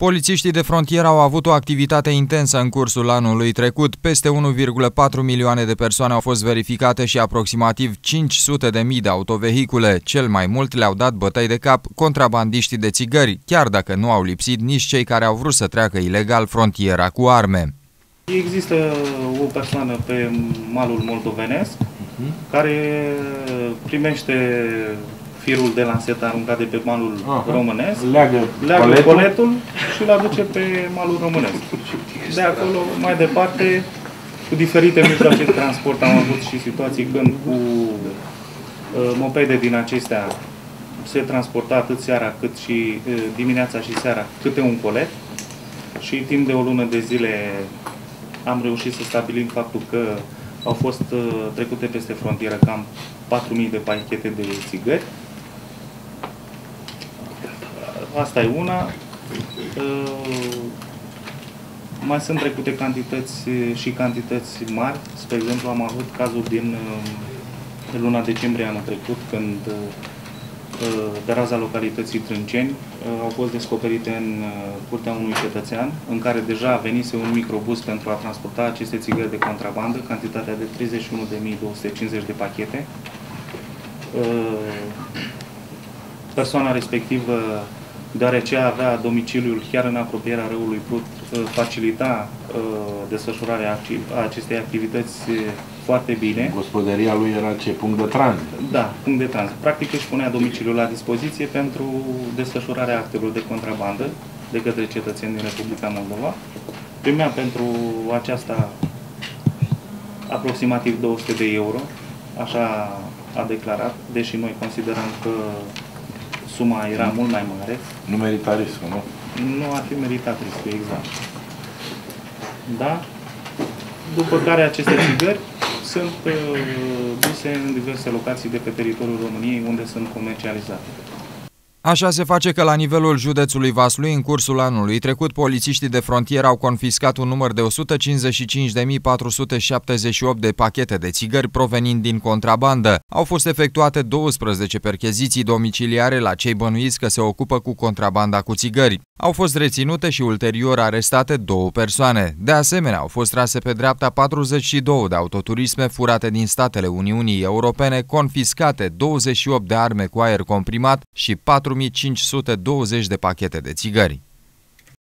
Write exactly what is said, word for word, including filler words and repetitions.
Polițiștii de frontieră au avut o activitate intensă în cursul anului trecut. Peste unu virgulă patru milioane de persoane au fost verificate și aproximativ cinci sute de mii de autovehicule. Cel mai mult le-au dat bătăi de cap contrabandiștii de țigări, chiar dacă nu au lipsit nici cei care au vrut să treacă ilegal frontiera cu arme. Există o persoană pe malul moldovenesc care primește firul de lansetă aruncat de pe malul Aha. românesc, leagă, leagă coletul. coletul și îl aduce pe malul românesc. De acolo, mai departe, cu diferite mijloace de transport am avut și situații când cu uh, mopede din acestea se transporta atât seara cât și uh, dimineața și seara câte un colet și timp de o lună de zile am reușit să stabilim faptul că au fost uh, trecute peste frontieră cam patru mii de pachete de țigări. Asta e una. Uh, mai sunt trecute cantități și cantități mari. Spre exemplu, am avut cazul din uh, luna decembrie anul trecut, când uh, de raza localității Trânceni uh, au fost descoperite în uh, curtea unui cetățean, în care deja venise un microbus pentru a transporta aceste țigări de contrabandă, cantitatea de treizeci și unu de mii două sute cincizeci de pachete. Persoana respectivă, deoarece avea domiciliul chiar în apropierea râului Prut, facilita desfășurarea acestei activități foarte bine. Gospodăria lui era ce? Punct de tranzit? Da, punct de tranzit. Practic își punea domiciliul la dispoziție pentru desfășurarea actelor de contrabandă de către cetățeni din Republica Moldova. Primea pentru aceasta aproximativ două sute de euro, așa a declarat, deși noi considerăm că suma era mult mai mare. Nu merita riscul, nu? Nu ar fi meritat riscul, exact. Da? După care aceste țigări sunt uh, duse în diverse locații de pe teritoriul României unde sunt comercializate. Așa se face că la nivelul județului Vaslui, în cursul anului trecut, polițiștii de frontieră au confiscat un număr de o sută cincizeci și cinci de mii patru sute șaptezeci și opt de pachete de țigări provenind din contrabandă. Au fost efectuate douăsprezece percheziții domiciliare la cei bănuiți că se ocupă cu contrabanda cu țigări. Au fost reținute și ulterior arestate două persoane. De asemenea, au fost trase pe dreapta patruzeci și două de autoturisme furate din statele Uniunii Europene, confiscate douăzeci și opt de arme cu aer comprimat și patru mii cinci sute douăzeci de pachete de țigări.